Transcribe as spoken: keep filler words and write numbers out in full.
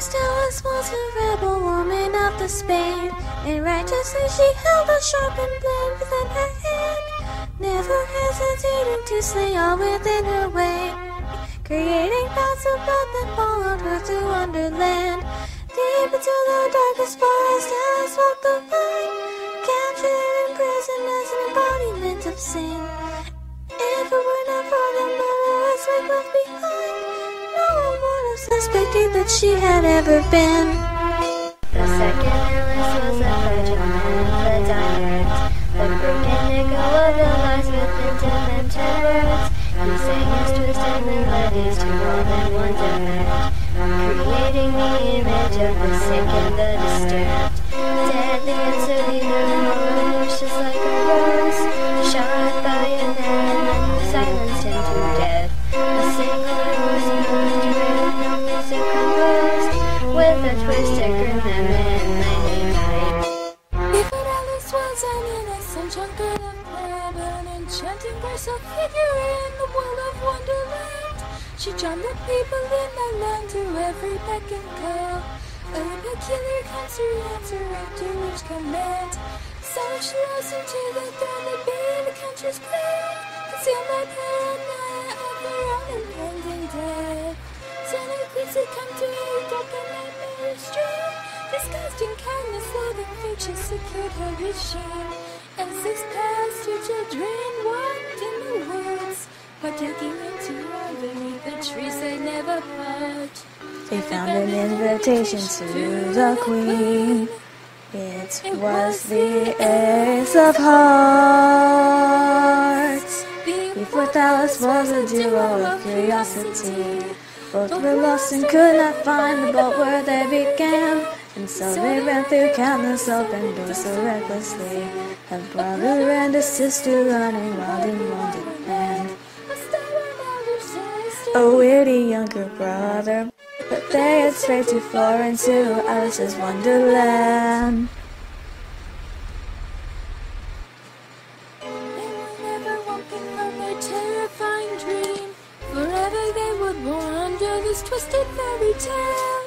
First Alice was a rebel woman of the Spain, and righteously she held a sharpened blade within her hand, never hesitating to slay all within her way, creating paths of blood that followed her through Wonderland. Deep into the darkest forest, Alice walked the line, captured and imprisoned as an embodiment of sin. If it were not for the murderous wake left behind, no one would have suspected that she had ever been. The second Alice was a virgin man of the diamonds, the broken echo of the lies within demented words. He sang his twisted melodies to all that wonderment, creating the image of the sick and the disturbed. Deadly and severe, malicious like a rose, shot by an arrow and silenced him to death. A single emotion moved, no music composed, with a twisted grin that man lightly died. If an Alice was an innocent junket of blood, an enchanting graceful figure in the world of Wonderland, she charmed the people in the land to every beck and call. A peculiar concert answering to each command. So she rose into the throne that be the country's queen, concealed by paranoia of her own impending death. Santa Claus had come to her dark and nightmarish dream, disguised in kindness, love, and feature secured her regime. As this past, two children walked in the woods, partaking into all beneath the trees they never part. They found an invitation to the Queen. It was the Ace of Hearts. The fourth Alice was a duo of curiosity. Both were lost and could not find the boat where they began, and so they ran through countless open doors so recklessly. A brother and a sister running wild in Wonderland. A witty younger brother, but they had strayed too far into Alice's Wonderland. They were never walking from their terrifying dream. Forever they would wander this twisted fairy tale.